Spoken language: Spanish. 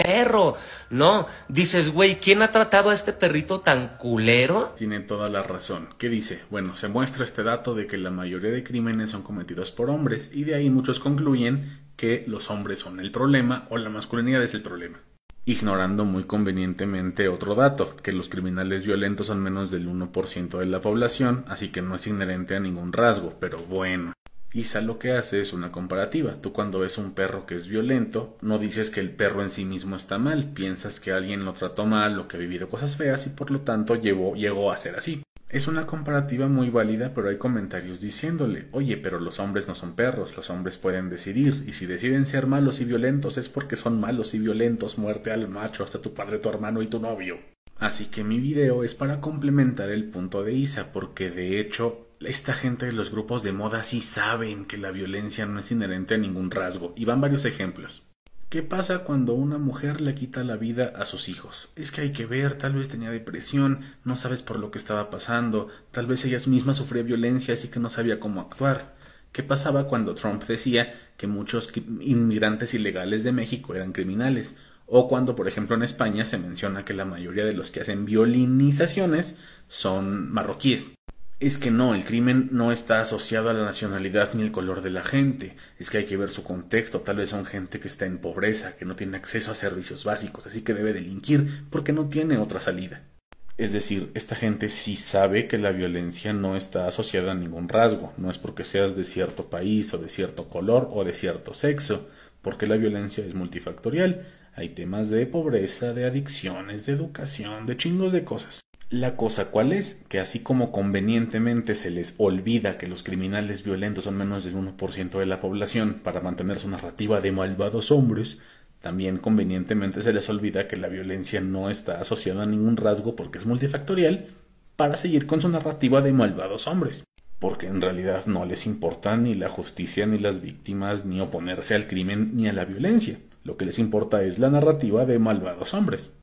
perro, ¿no? Dices, güey, ¿quién ha tratado a este perrito tan culero? Tiene toda la razón. ¿Qué dice? Bueno, se muestra este dato de que la mayoría de crímenes son cometidos por hombres y de ahí muchos concluyen que los hombres son el problema o la masculinidad es el problema. Ignorando muy convenientemente otro dato, que los criminales violentos son menos del 1% de la población, así que no es inherente a ningún rasgo, pero bueno. Isa lo que hace es una comparativa. Tú cuando ves un perro que es violento, no dices que el perro en sí mismo está mal, piensas que alguien lo trató mal o que ha vivido cosas feas y por lo tanto llegó a ser así. Es una comparativa muy válida, pero hay comentarios diciéndole, oye, pero los hombres no son perros, los hombres pueden decidir, y si deciden ser malos y violentos es porque son malos y violentos, muerte al macho, hasta tu padre, tu hermano y tu novio. Así que mi video es para complementar el punto de Isa, porque de hecho, esta gente de los grupos de moda sí saben que la violencia no es inherente a ningún rasgo, y van varios ejemplos. ¿Qué pasa cuando una mujer le quita la vida a sus hijos? Es que hay que ver, tal vez tenía depresión, no sabes por lo que estaba pasando, tal vez ella misma sufría violencia así que no sabía cómo actuar. ¿Qué pasaba cuando Trump decía que muchos inmigrantes ilegales de México eran criminales? O cuando, por ejemplo, en España se menciona que la mayoría de los que hacen violinizaciones son marroquíes. Es que no, el crimen no está asociado a la nacionalidad ni el color de la gente. Es que hay que ver su contexto. Tal vez son gente que está en pobreza, que no tiene acceso a servicios básicos, así que debe delinquir porque no tiene otra salida. Es decir, esta gente sí sabe que la violencia no está asociada a ningún rasgo. No es porque seas de cierto país o de cierto color o de cierto sexo, porque la violencia es multifactorial. Hay temas de pobreza, de adicciones, de educación, de chingos de cosas. La cosa cuál es, que así como convenientemente se les olvida que los criminales violentos son menos del 1% de la población para mantener su narrativa de malvados hombres, también convenientemente se les olvida que la violencia no está asociada a ningún rasgo porque es multifactorial para seguir con su narrativa de malvados hombres. Porque en realidad no les importa ni la justicia ni las víctimas ni oponerse al crimen ni a la violencia. Lo que les importa es la narrativa de malvados hombres.